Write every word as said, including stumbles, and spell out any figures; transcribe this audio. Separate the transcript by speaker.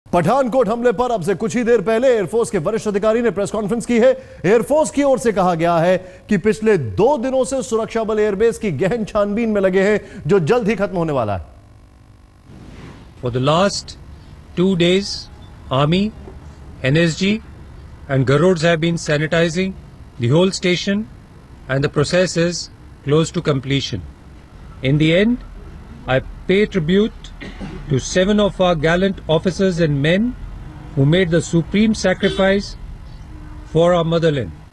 Speaker 1: पठानकोट हमले पर अब से कुछ ही देर पहले एयरफोर्स के वरिष्ठ अधिकारी ने प्रेस कॉन्फ्रेंस की है। एयरफोर्स की ओर से कहा गया है कि पिछले दो दिनों से सुरक्षा बल एयरबेस की गहन छानबीन में लगे हैं, जो जल्द ही खत्म होने वाला है।
Speaker 2: For the last two days, Army, N S G and Garuds have been sanitizing the whole station and the process is close to completion. In the end, I pay tribute to seven of our gallant officers and men who made the supreme sacrifice for our motherland.